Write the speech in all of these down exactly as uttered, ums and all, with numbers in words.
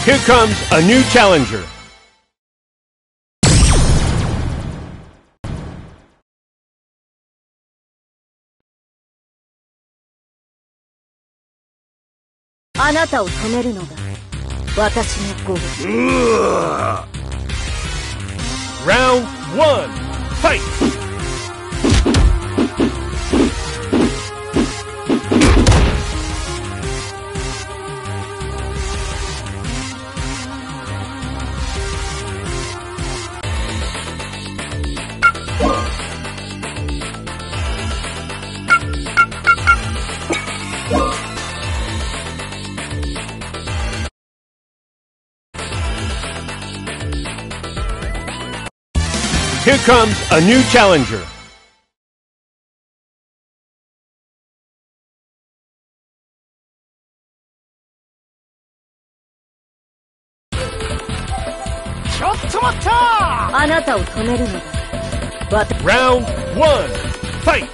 Here comes a new challenger. Round one, fight! Here comes a new challenger. Round one, fight!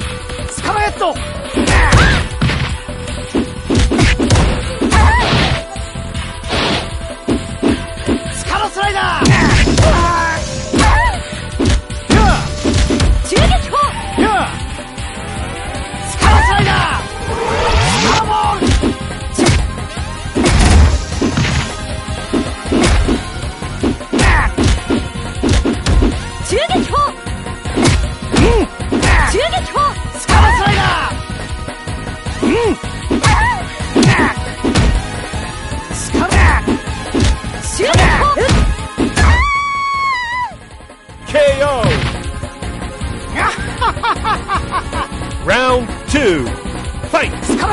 K O! Round two, fight!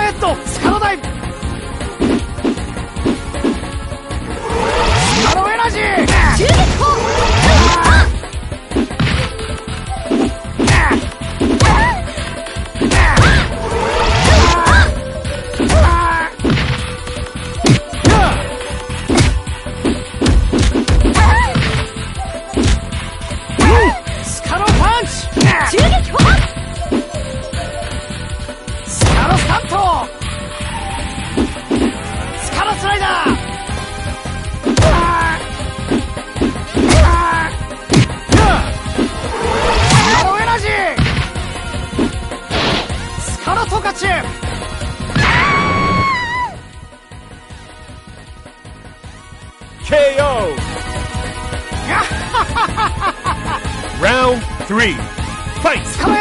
K O! Round three, fight!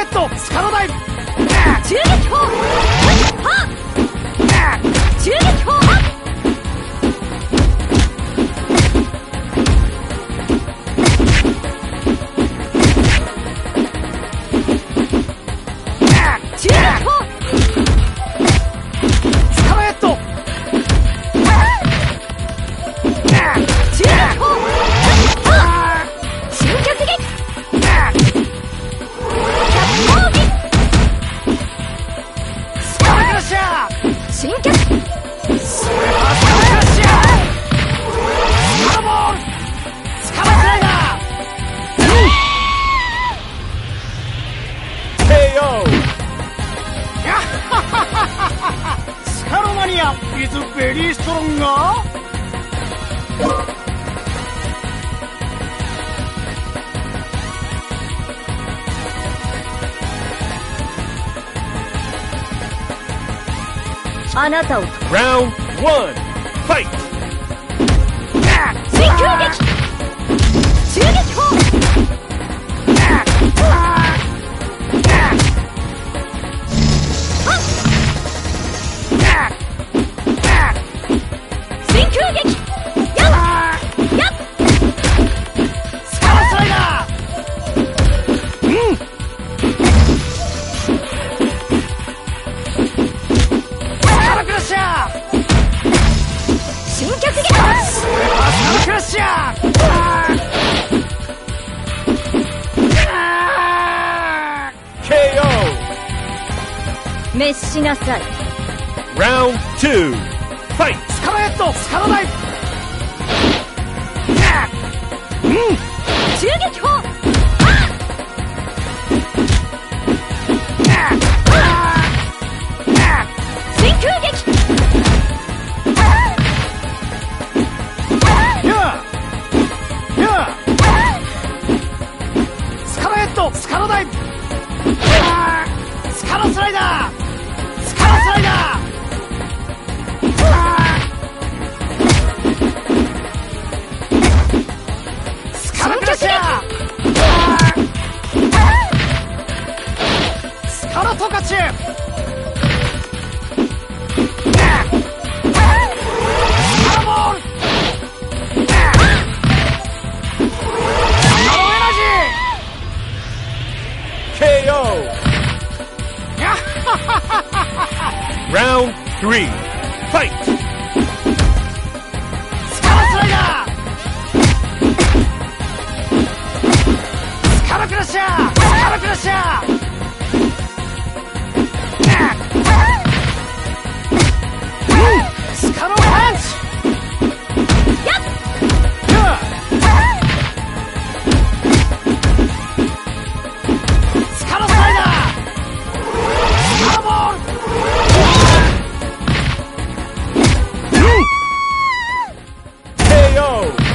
is very strong. Round one, fight! 追撃襲撃砲 滅しなさい Round two, fight! スカラヘッドスカラダイブ襲撃砲真空撃 fight! スカラスライダー、スカラクラッシャー、スカラクラッシャー、スカローパンチ、やっ、スカロスライダー、スカロボール、 ケーオー!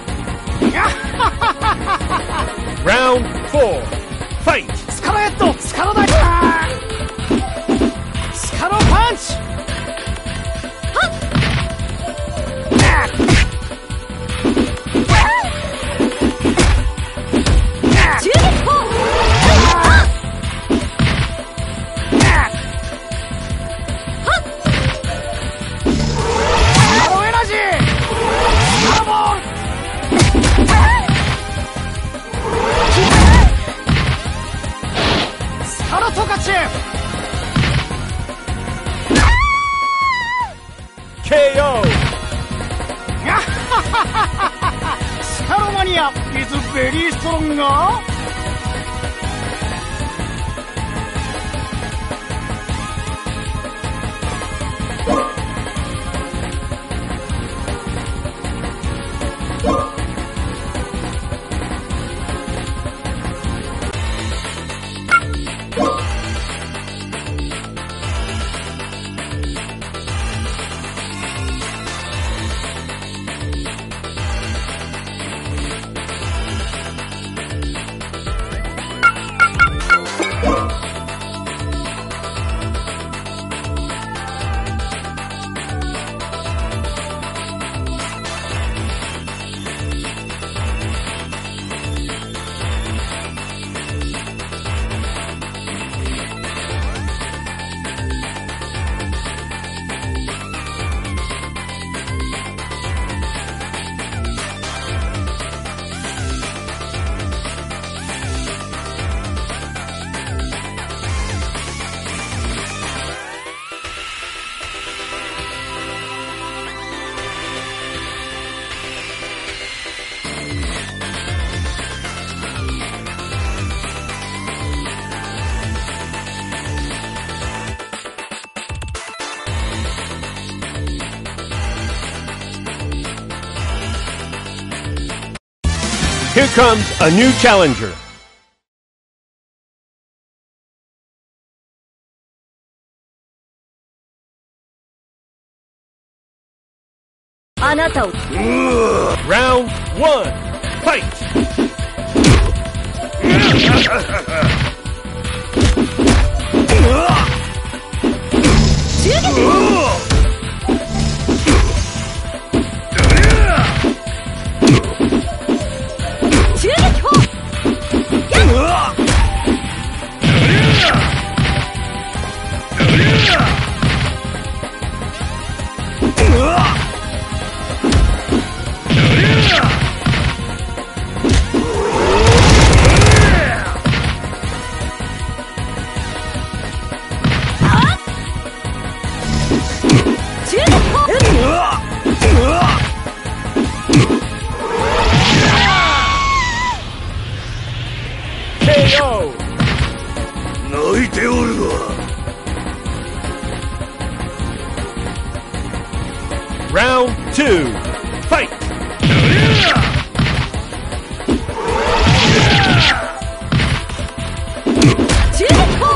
Round four, fight! スカロヘッド、スカロダイ、スカロパンチ、銃撃砲、スカロエナジー、スカロボール、スカロトカチ、 ケーオー! スカロマニア is very strong. Here comes a new challenger. あなたを Round one, fight! 銃撃砲、銃撃砲、やっ、 泣いておるわ。Round two, fight! 銃撃砲、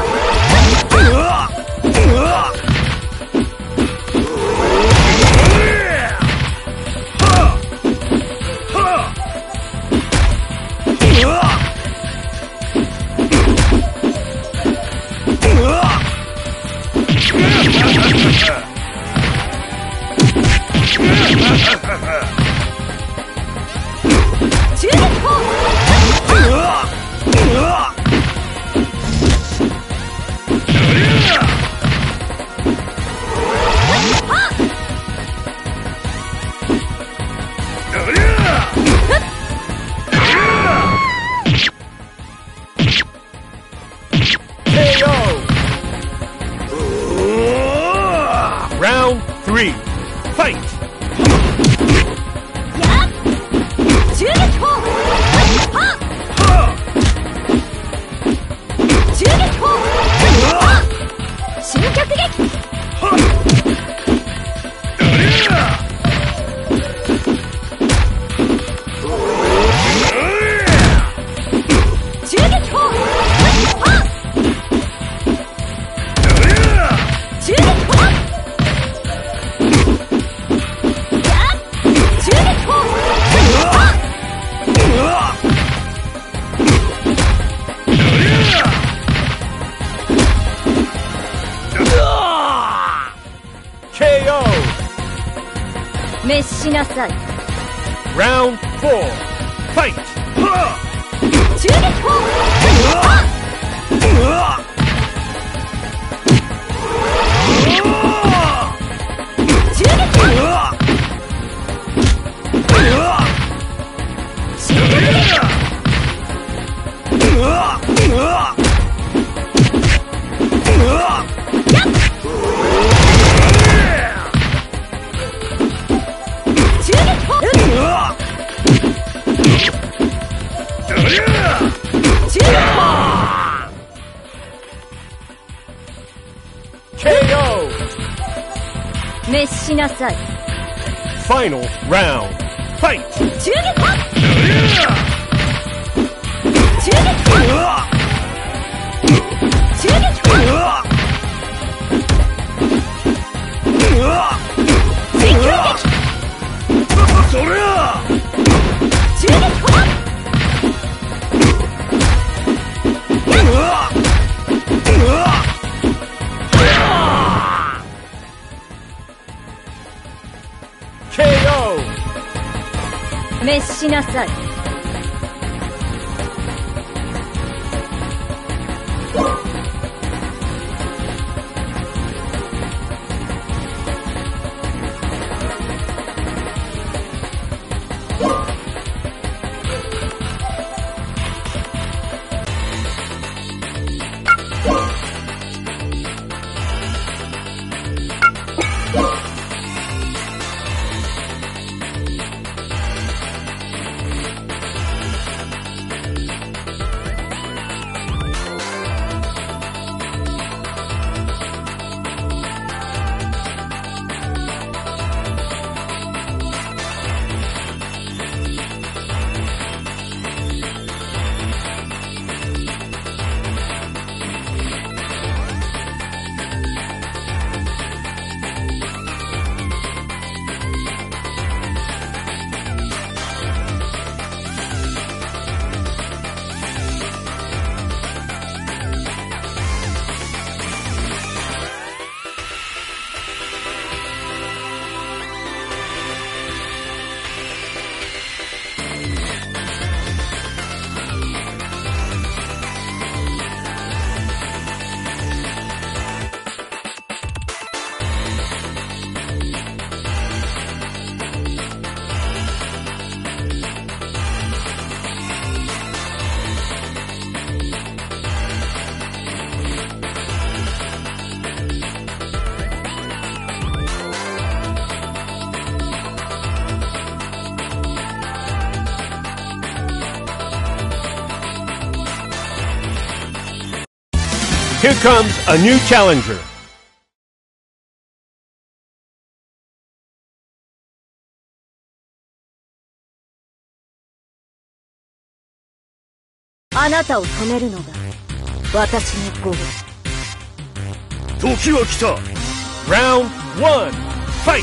Round three, fight! Yeah! Shoot it! Round four, fight! Final round, fight! K O! 滅しなさい。 Here comes a new challenger. あなたを止めるのが私のゴール。 時は来た。Round one, fight!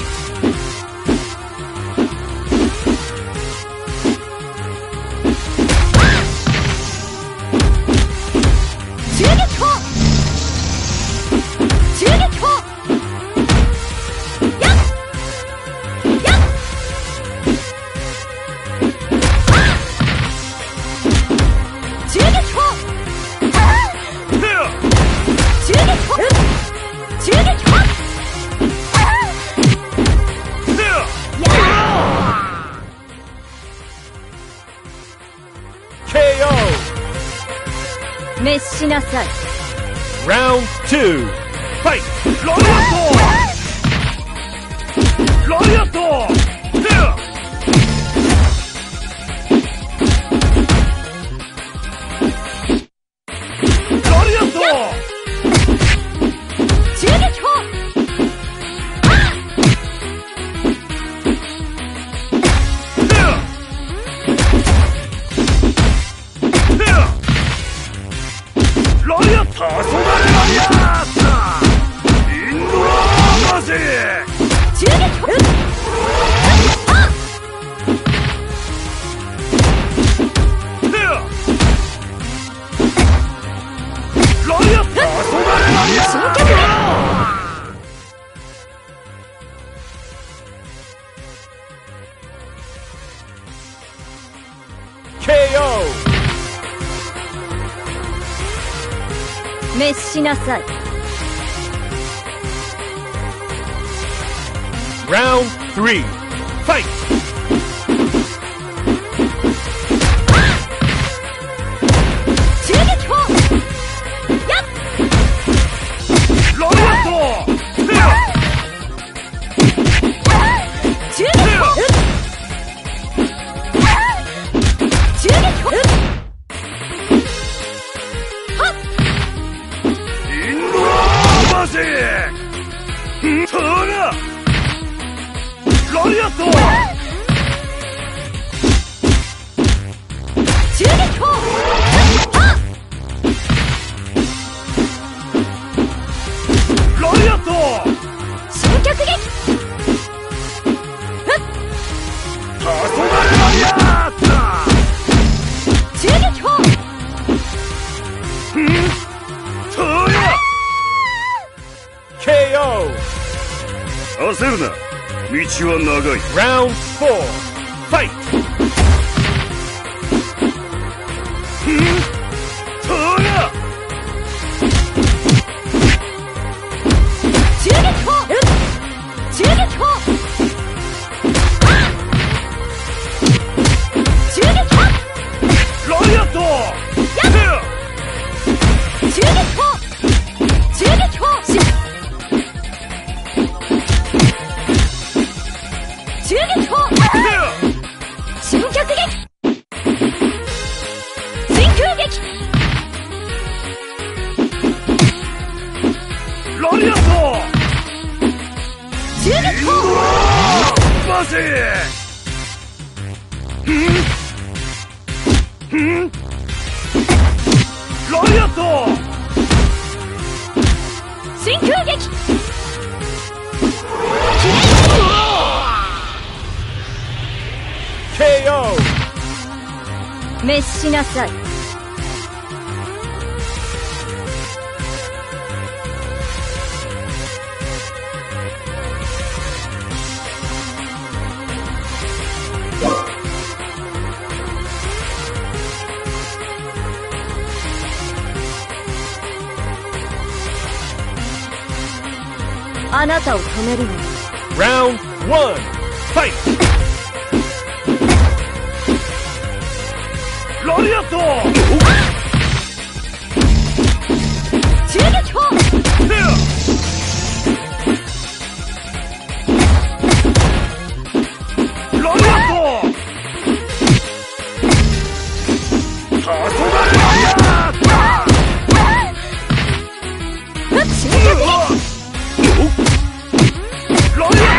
K O! 滅しなさい。 Round two, fight! ラリアットヘアラリアット銃撃砲ラリアット黄昏ラリアットインドアマジ銃撃砲ラリアット黄昏ラリアット ケーオー滅しなさい。 Round three, fight! 銃撃砲やっラリアットヘア銃撃砲銃撃砲インドアマジトーナラリアット銃撃砲ラリアット新脚撃黄昏ラリアット銃撃砲トーナ ケーオー 焦るな道は長い Round four, fight! トーナ銃撃砲銃撃砲銃撃砲ラリアットヘア銃撃砲銃撃砲し銃撃砲新脚撃真空撃ラリアット銃撃砲マジラリアット真空撃ケーオー滅しなさい。あなたを止めるの。 Round one, fight! ラリアット銃撃砲ヘアラリアット黄昏ラリアット新脚撃ラリアッ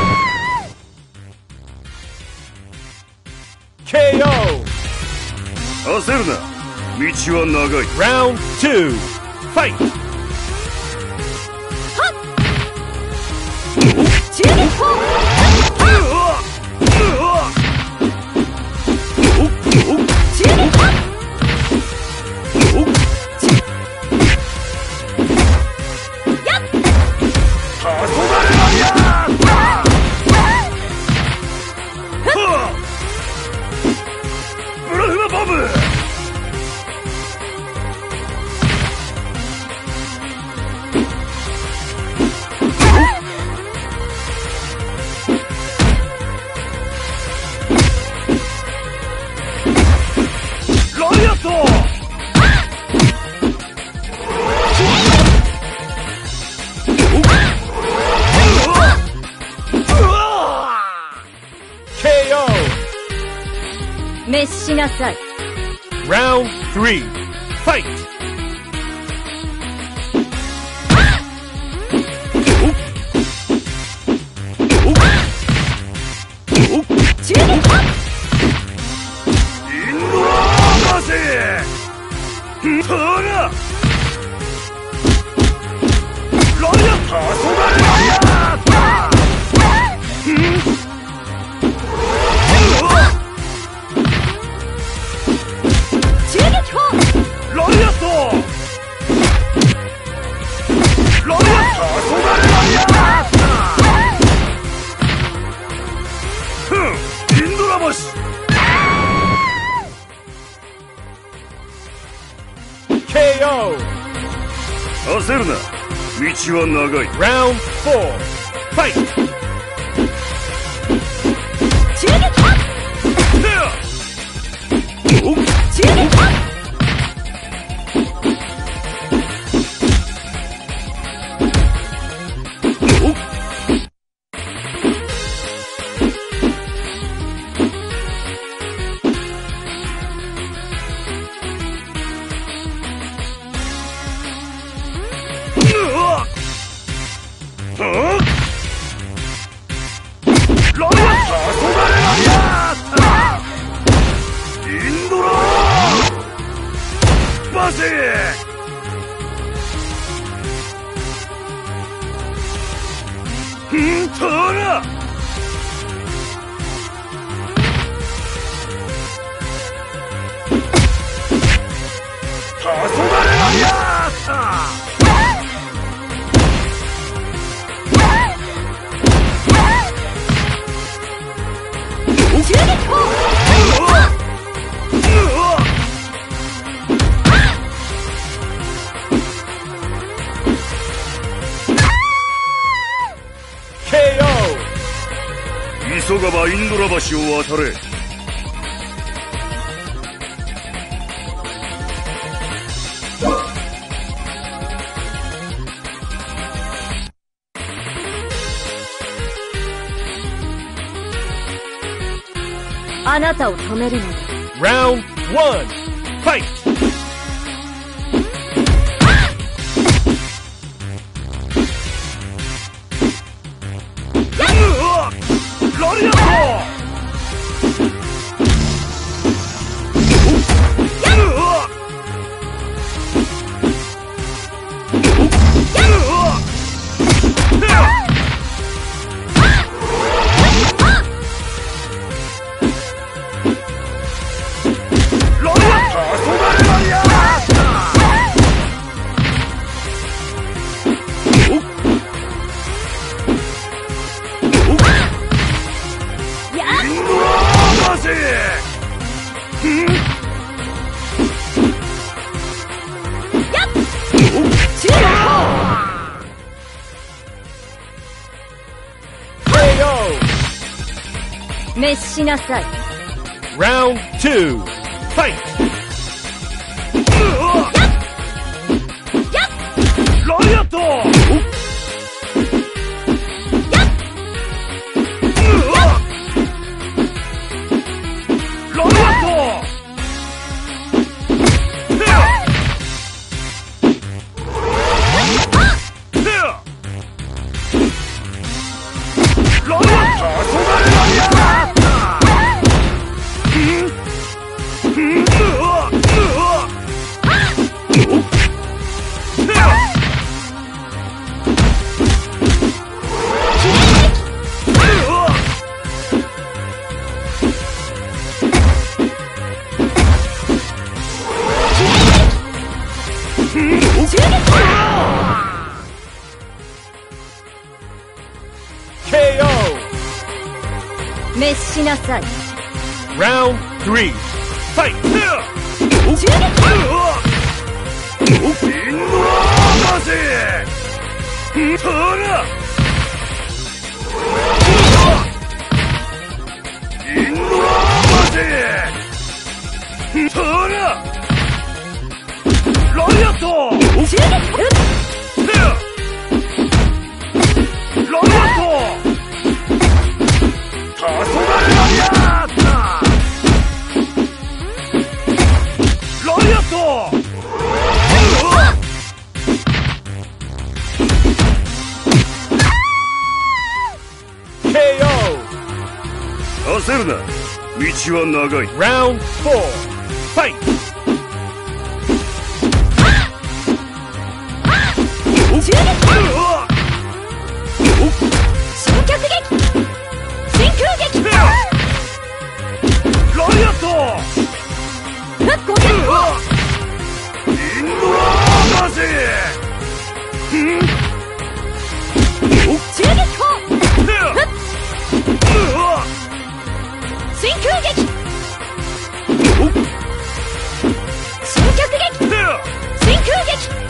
ト ケーオー 焦るな道は長い Round two, fight! 銃撃砲銃撃砲やっ黄昏ラリアットブラフマボム滅しなさい。 Round three. Fight! 銃撃はインドラーマセートラライアッターソガレライアッター銃撃砲ライアットライアッターソガレライアッターインドラマシケーオー 焦るな道は長い Round four Fight 銃撃砲銃撃砲急がばインドラ橋を渡れ。 あなたを止めるのだ。 Round one Fight! ラリアット滅しなさい。 Round two Fight! ラリアット滅しなさい。 Round three Fight! 銃撃インドラーマセトラインドラーマセトララリアット銃撃撃つ。 ラリアット黄昏ラリアッタ焦るな。道は長い。 Round four. Fight. 銃撃新脚撃真空撃ライアット復興撃インドアマジ銃撃砲真空撃新脚撃真空撃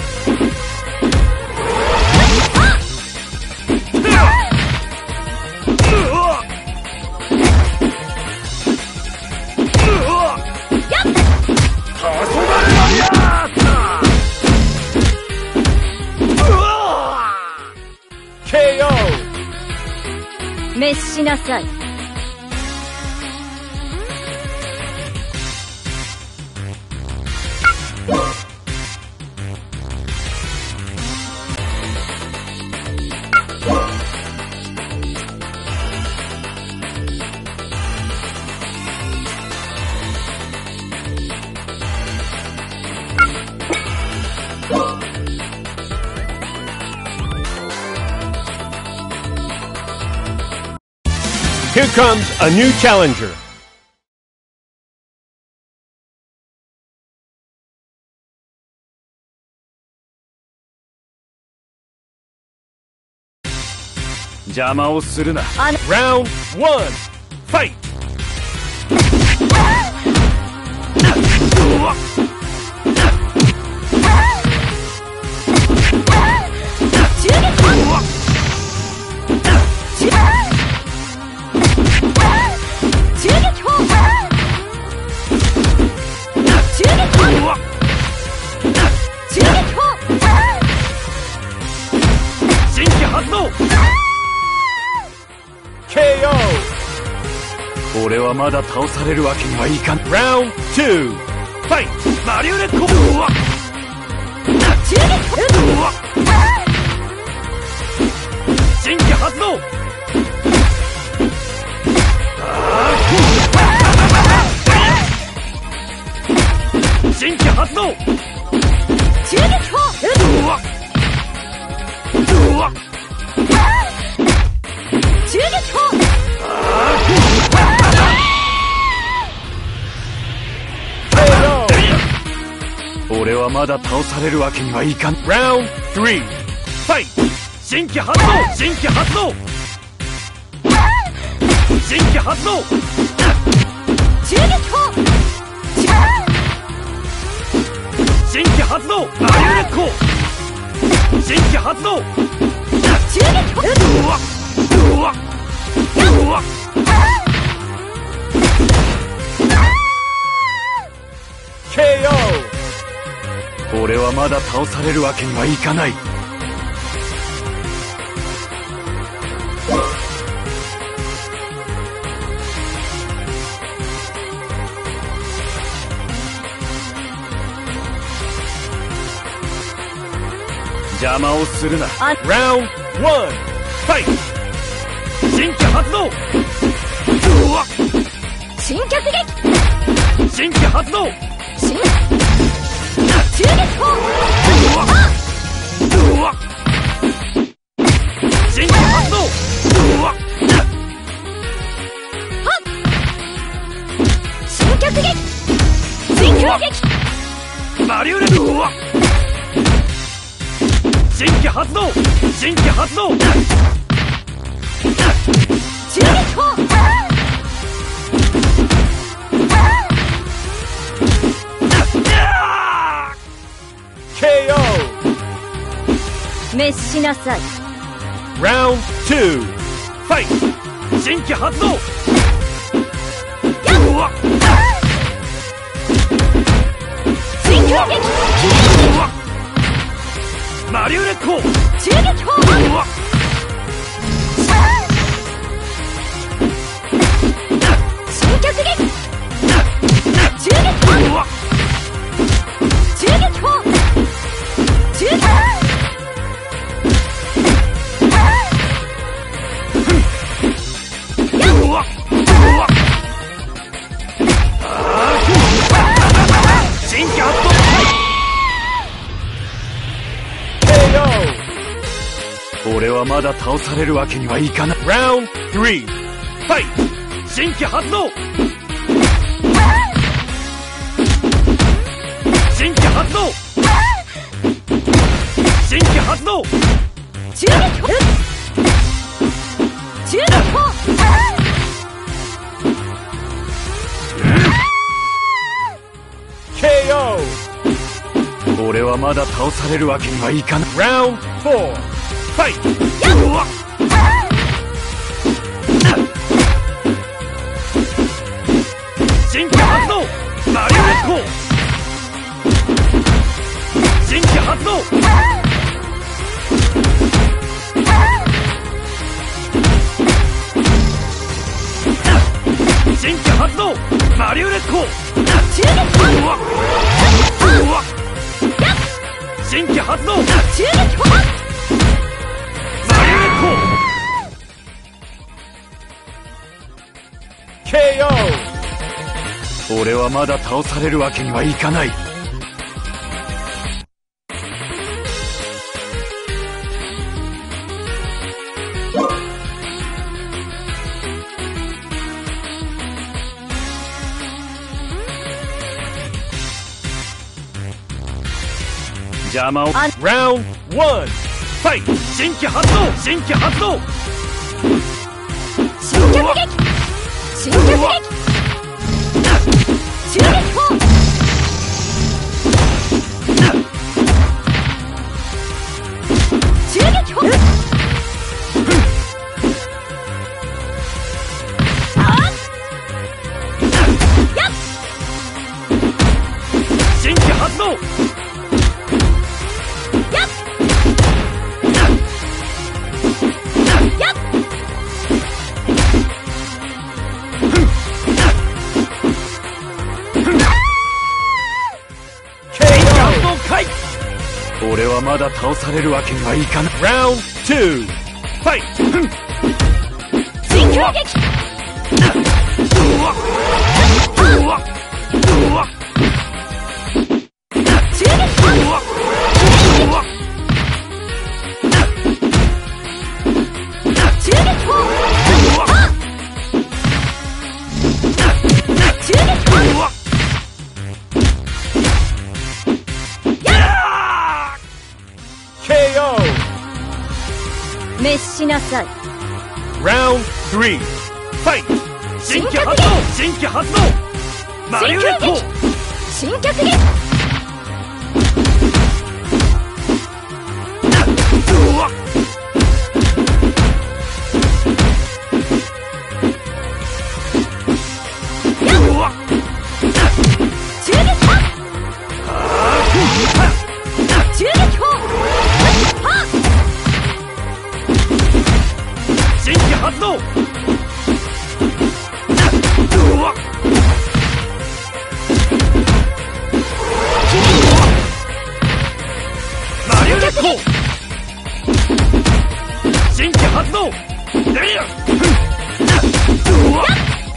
滅しなさい。 Here comes a new challenger. Round one. Fight. 俺はまだ倒されるわけにはいかん。 Round two. Fight. マリオネット新規発動新規発動銃撃砲銃撃砲俺はまだ倒されるわけにはいかん。 Round three. Fight. 新規発動新規発動新規発動銃撃砲新規発動マリオネット新規発動銃撃砲うわうわうわケーオー. 俺はまだ倒されるわけにはいかない。邪魔をするな。 Round one. Fight. 新規発動うわ新脚撃新規発動新銃撃砲うわ新規発動うわ新脚撃真空撃マリオネットうわ新規発動新規発動銃撃砲ケーオー. 滅しなさい。 Round two. Fight. 新規発動うわ真空撃うわマリオネット銃撃砲うわ新脚撃銃撃砲うわ銃撃砲銃撃うわうわまだ倒されるわけにはいかない。 Round three. Fight! 新規発動。新規発動。新規発動。 中撃砲中撃砲ケーオー! 俺はまだ倒されるわけにはいかない。 Round four. Fight! うわっ新規発動。マリオネット。新規発動。新規発動。マリオネット。 中撃砲うわっうわっ新規発動。 中撃砲マリオネット。 ケーオー! 俺はまだ倒されるわけにはいかない。邪魔を。 Round one. Fight! 新規発動。新規発動。 新脚撃新脚撃中撃砲中撃砲新規発動。俺はまだ倒されるわけにはいかない。 Round two. Fight! 新脚撃うわっうわっうわっ中撃砲うわっうわっ中撃砲うわっ中撃砲うわっケーオー! 滅しなさい Round three. Fight! 新規発動。新規発動。マリオネット。 新脚撃うわっうわっ中撃砲中撃砲新規発動。うわっマリオネット。新規発動。レイヤー。うわっ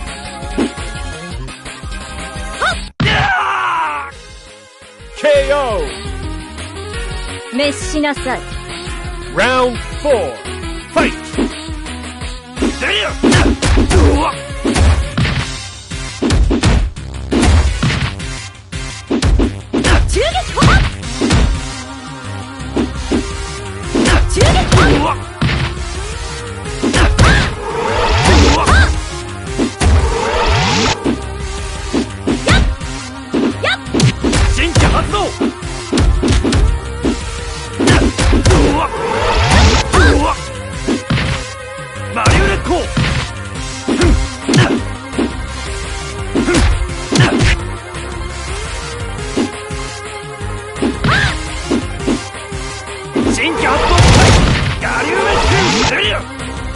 やーケーオー! 滅しなさい Round four. Fight! レイヤー。うわっ中撃砲中撃砲うわっうわっ新規発動。うわっうわっマリオネット。新規発動。ガリューメッシュレイヤー。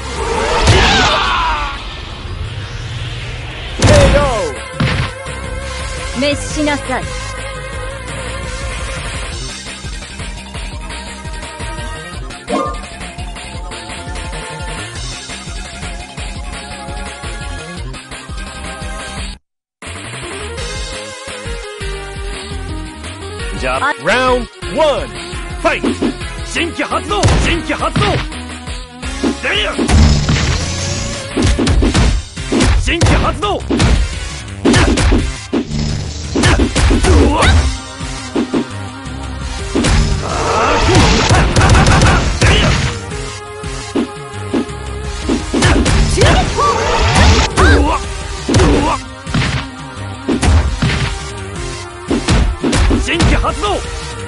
ケーオー! 滅しなさいじゃあ Round one. Fight! 新規発動。新規発動。 新規発動。新規発動。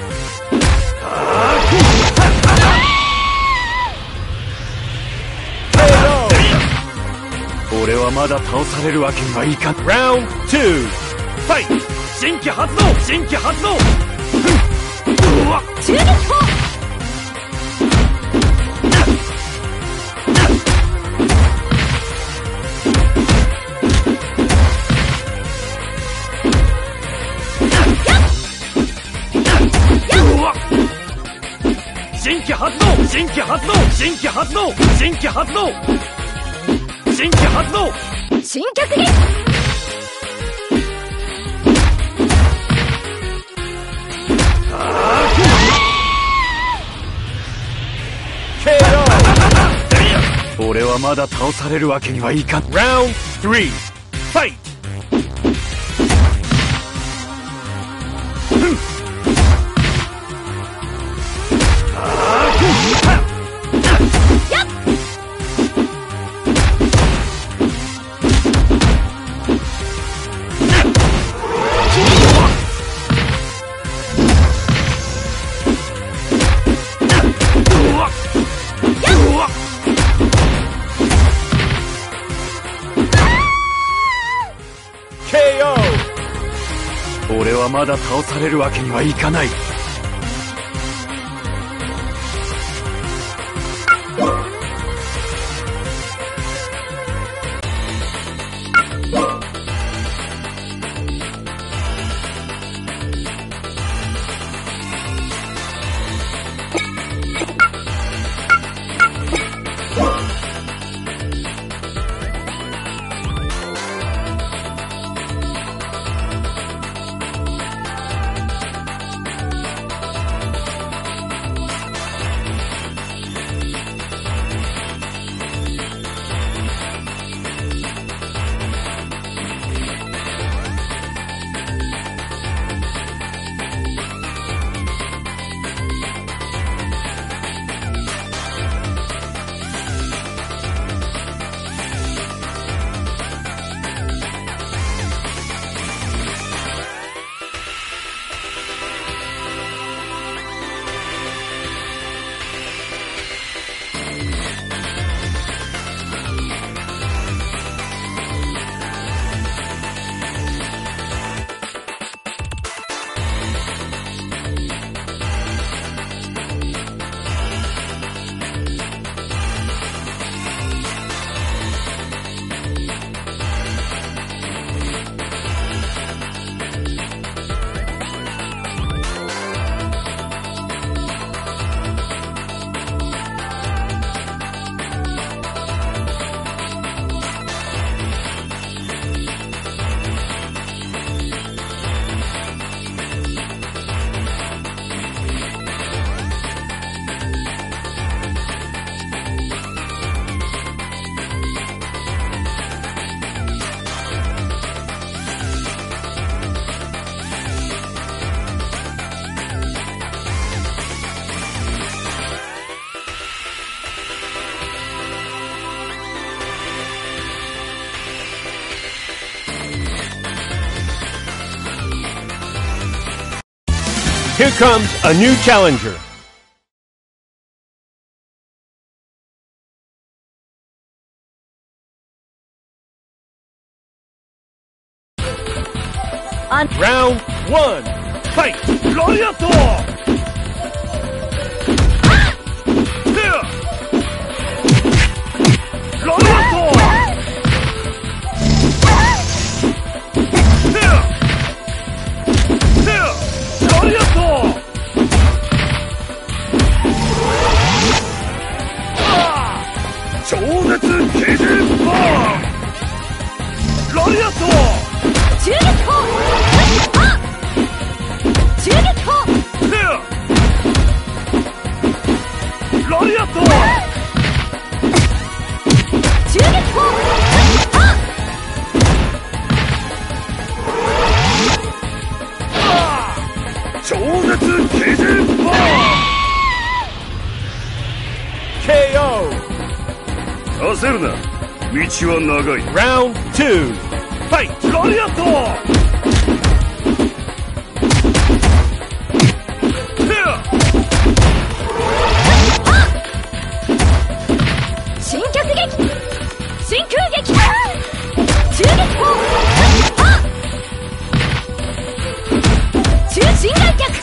俺はまだ倒されるわけにはいかん。Round two, fight! 新規発動。新規発動。 中撃砲。 新規発動。新規発動。新規発動。新規発動。新規発動。 新脚撃。 俺はまだ倒されるわけにはいかん。Round three, fight! 俺はまだ倒されるわけにはいかない。 Here comes a new challenger. On Round one, fight! ライアット。ライアット。ライアット。超絶基準パン。ライアット。 中撃砲。中撃砲。 道は長い。 Round two. Fight! ラリアット。 新脚撃、真空撃、中撃砲、中心外脚、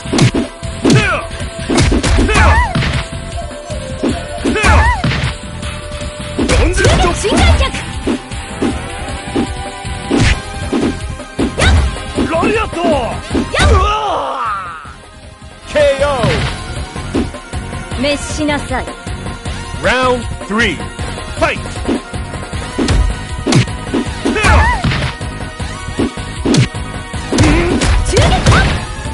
中撃心外脚、 ラリアット。 ケーオー! 滅しなさい。 Round three. Fight! 中撃砲、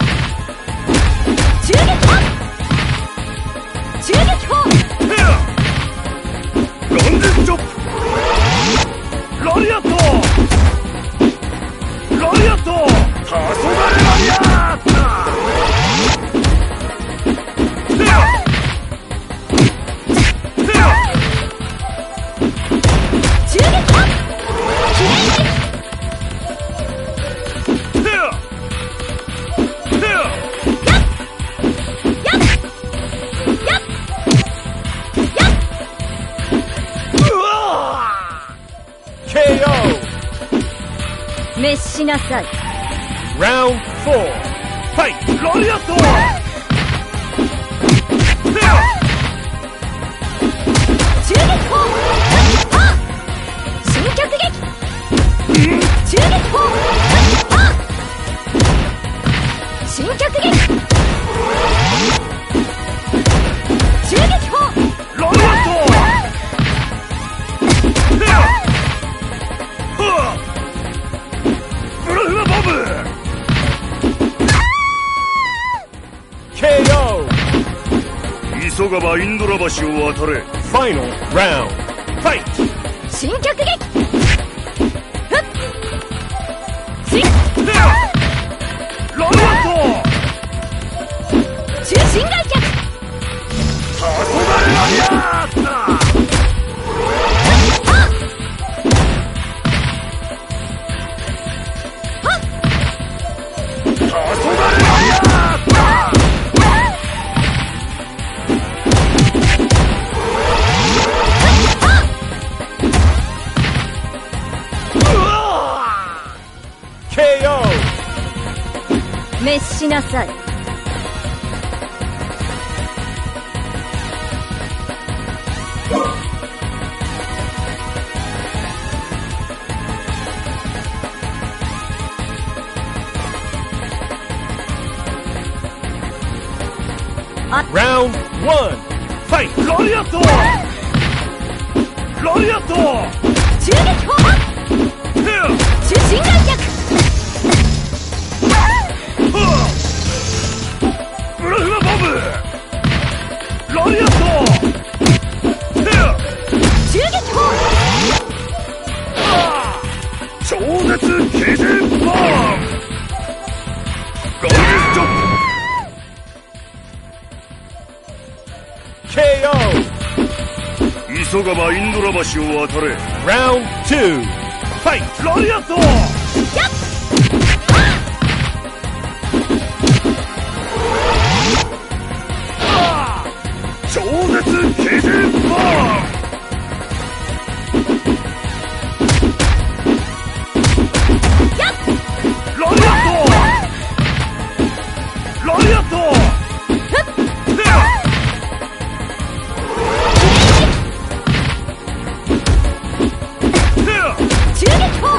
中撃砲、中撃砲、 ガンジチョップ。ラリアット。ラリアット。黄昏ラリアット。 中撃砲、記念撃、 ケーオー! 滅しなさい。 Round four. Fight! ラリアット。 中撃砲、新脚撃、中撃砲、新脚撃、中撃砲、 ラリアット。ブルフマボム。 ケーオー! 急がばインドラ橋を渡れ。 Final round. Fight! 新脚撃、ふっ、新、 ラリアット。 中心外脚、 黄昏ラリアット。黄昏ラリアット。 ケーオー! 滅しなさい。 Round one. Fight! ラリアット。ラリアット。 中撃砲、中心外脚、 ブルフマボム。ラリアット。 中撃砲、 超絶ケジンバーン。ガンジチョップ。 ケーオー! 急がばインドラ橋を渡れ。 Round two. Fight! ラリアット。 やっ、 超絶ケジンバーン。ラリアット。ラリアット。 中撃砲、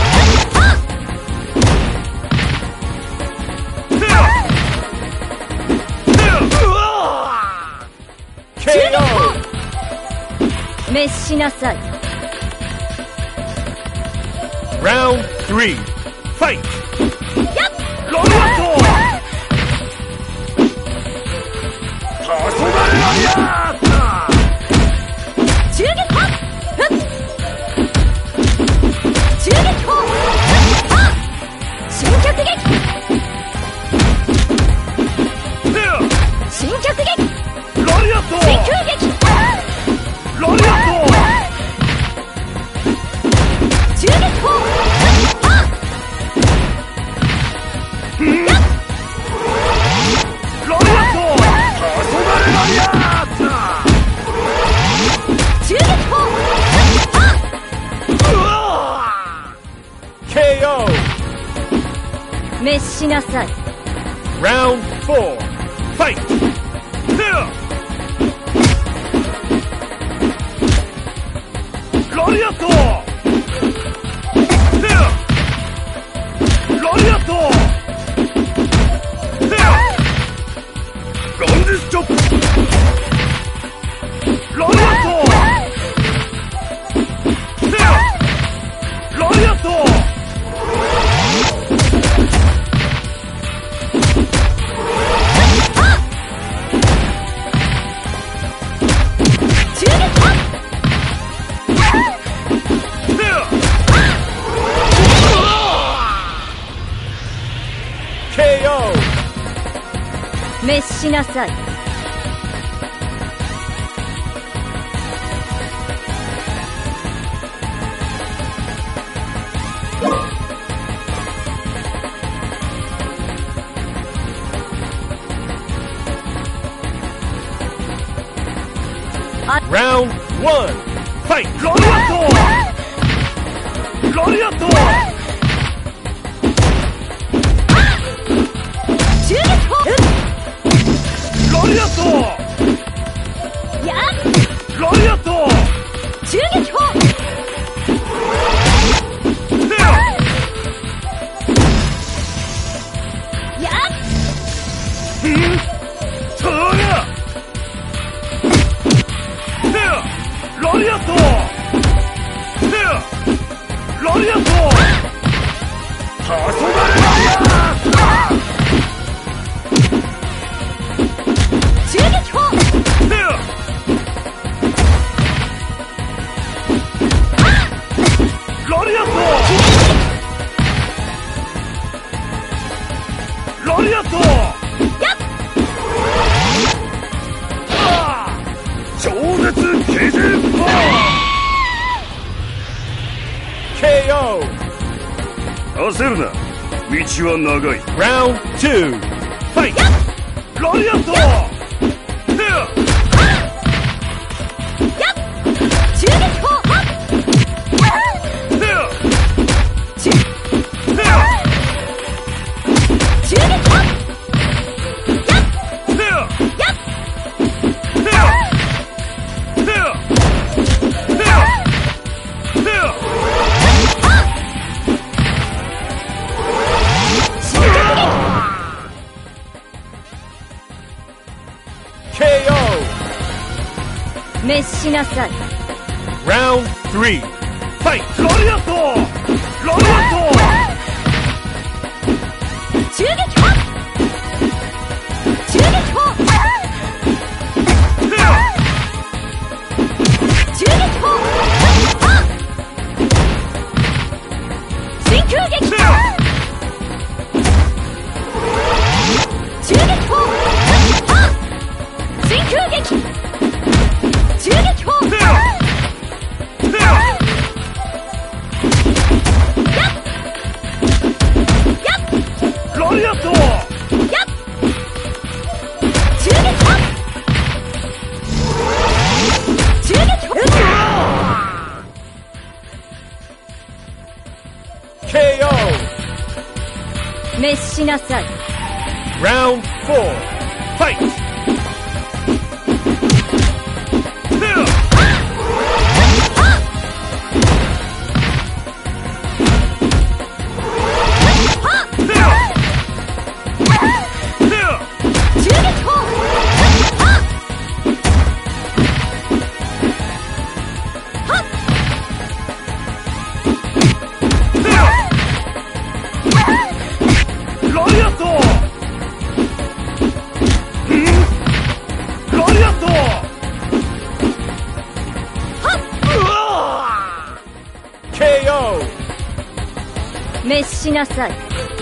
ケーオー! 滅しなさい。 Round three. Fight! やっ、 ラリアット。黄昏ラリアット。 中撃砲、ふっ、中撃砲、新脚撃、新脚撃、 ラリアット。 真空撃、 ラリアット。 滅しなさい。 Round four. Fight! Here! ラリアット Here! ラリアット Here! ランディスチョップ ラリアット Here! ラリアットケーオー! 滅しなさい。 Round one. Fight! ラリアット ラリアット襲撃砲。 ラリアットやっラリアット襲撃砲。 Here! やっうんそら Here! ラリアット Here! ラリアット黄昏ラリア襲撃砲。 Here! ラリアットラリアットやっああ超絶奇人パワケーオー! ー焦るな道は長い Round two. Fight! ラリアット Here! やっ襲撃砲。 Here! 襲 Here! 襲撃砲。 Here! やっ Here! Here! Here! Here! 襲撃撃。 ケーオー! 滅しなさい。 Round three. Fight! ラリアットラリアッ襲撃砲。襲撃砲。 ト Here! 襲撃砲。真空撃。 Here! 襲撃砲。真空撃。襲撃砲。 Here! Here! やっやっラリアットやっ襲撃砲。襲撃砲。 ケーオー! 滅しなさい。 Round four. Fight! Here! Here! Here! 襲撃砲。 ラリアットうんラリアットうわケーオー! 滅しなさい。